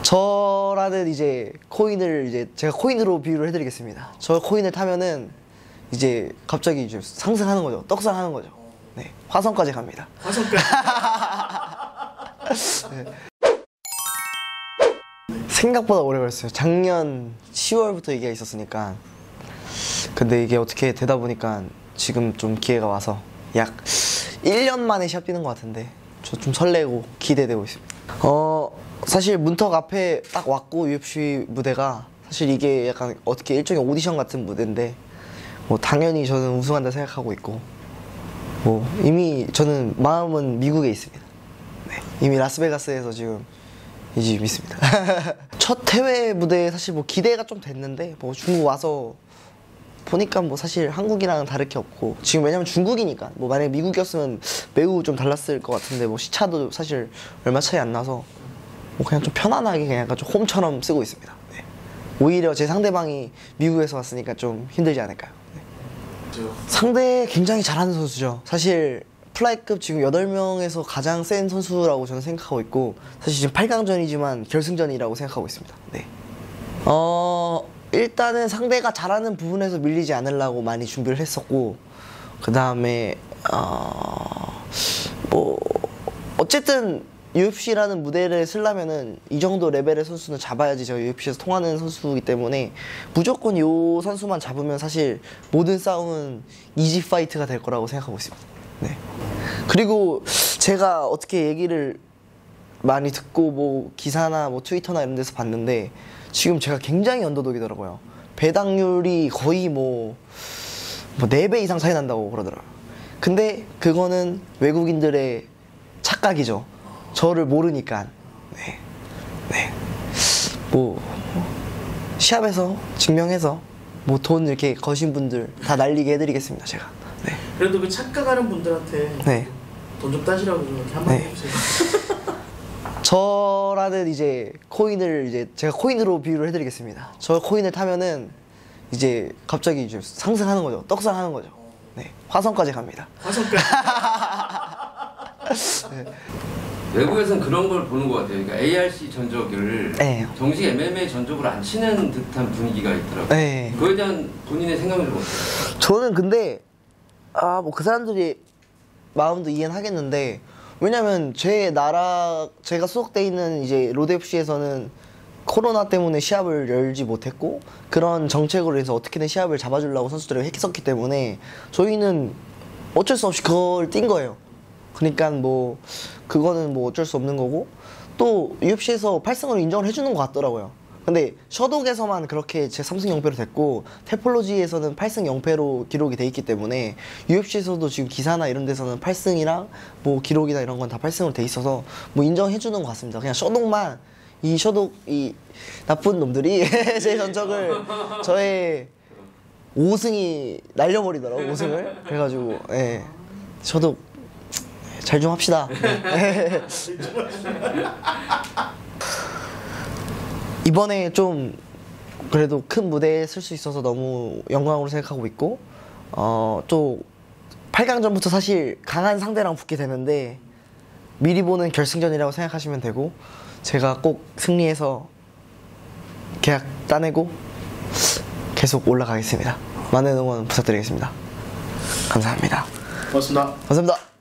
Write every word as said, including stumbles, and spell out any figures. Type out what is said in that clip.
저라는 이제 코인을 이제 제가 코인으로 비유를 해드리겠습니다. 저 코인을 타면은 이제 갑자기 이제 상승하는 거죠. 떡상하는 거죠. 네, 화성까지 갑니다. 화성까지. 네. 생각보다 오래 걸렸어요. 작년 시월부터 얘기가 있었으니까. 근데 이게 어떻게 되다 보니까 지금 좀 기회가 와서 약 일 년 만에 시합 뛰는 것 같은데 저 좀 설레고 기대되고 있습니다. 어 사실 문턱 앞에 딱 왔고 유에프씨 무대가 사실 이게 약간 어떻게 일종의 오디션 같은 무대인데 뭐 당연히 저는 우승한다 생각하고 있고 뭐 이미 저는 마음은 미국에 있습니다. 네, 이미 라스베가스에서 지금 이제 있습니다. 첫 해외 무대에 사실 뭐 기대가 좀 됐는데 뭐 중국 와서 보니까 뭐 사실 한국이랑은 다를 게 없고 지금 왜냐면 중국이니까 뭐 만약에 미국이었으면 매우 좀 달랐을 것 같은데 뭐 시차도 사실 얼마 차이 안 나서 뭐 그냥 좀 편안하게 그냥 약간 좀 홈처럼 쓰고 있습니다. 네. 오히려 제 상대방이 미국에서 왔으니까 좀 힘들지 않을까요? 네. 상대 굉장히 잘하는 선수죠. 사실 플라이급 지금 여덟 명에서 가장 센 선수라고 저는 생각하고 있고 사실 지금 팔 강전이지만 결승전이라고 생각하고 있습니다. 네. 어... 일단은 상대가 잘하는 부분에서 밀리지 않으려고 많이 준비를 했었고 그 다음에 어... 뭐 어쨌든 유에프씨라는 무대를 쓰려면은 이 정도 레벨의 선수는 잡아야지 제가 유에프씨에서 통하는 선수이기 때문에 무조건 이 선수만 잡으면 사실 모든 싸움은 이지 파이트가 될 거라고 생각하고 있습니다. 네. 그리고 제가 어떻게 얘기를 많이 듣고 뭐 기사나 뭐 트위터나 이런 데서 봤는데 지금 제가 굉장히 언더독이더라고요. 배당률이 거의 뭐, 뭐 네 배 이상 차이 난다고 그러더라고요. 근데 그거는 외국인들의 착각이죠. 저를 모르니까. 네. 네. 뭐 시합에서 증명해서 뭐 돈 이렇게 거신 분들 다 날리게 해드리겠습니다. 제가. 네. 그래도 그 착각하는 분들한테 네. 돈 좀 따시라고 좀 이렇게 한마디 네. 해주세요. 저라는 이제 코인을 이제 제가 코인으로 비유를 해드리겠습니다. 저 코인을 타면은 이제 갑자기 이제 상승하는 거죠. 떡상하는 거죠. 네, 화성까지 갑니다. 화성까지. 네. 외국에서는 그런 걸 보는 것 같아요. 그러니까 에이알씨 전적을 네. 정식 엠엠에이 전적으로 안 치는 듯한 분위기가 있더라고요. 네. 그거에 대한 본인의 생각은 좀 어때요? 저는 근데 아 뭐 그 사람들이 마음도 이해는 하겠는데 왜냐면 제 나라 제가 소속돼 있는 이제 로드에프씨에서는 코로나 때문에 시합을 열지 못했고 그런 정책으로 해서 어떻게든 시합을 잡아주려고 선수들이 했었기 때문에 저희는 어쩔 수 없이 그걸 뛴 거예요. 그러니까 뭐 그거는 뭐 어쩔 수 없는 거고 또 유에프씨에서 팔 승으로 인정을 해주는 것 같더라고요. 근데 셔독에서만 그렇게 제 삼 승 영 패로 됐고 테폴로지에서는 팔 승 영 패로 기록이 돼 있기 때문에 유에프씨에서도 지금 기사나 이런 데서는 팔 승이랑 뭐 기록이나 이런 건 다 팔 승으로 돼 있어서 뭐 인정해 주는 것 같습니다. 그냥 셔독만 이 셔독 이 나쁜 놈들이 제 전적을 저의 오 승이 날려버리더라고. 오 승을 그래가지고 예 셔독 잘 좀 합시다. 이번에 좀 그래도 큰 무대에 쓸 수 있어서 너무 영광으로 생각하고 있고 어, 또 팔 강전부터 사실 강한 상대랑 붙게 되는데 미리 보는 결승전이라고 생각하시면 되고 제가 꼭 승리해서 계약 따내고 계속 올라가겠습니다. 많은 응원 부탁드리겠습니다. 감사합니다. 고맙습니다. 감사합니다.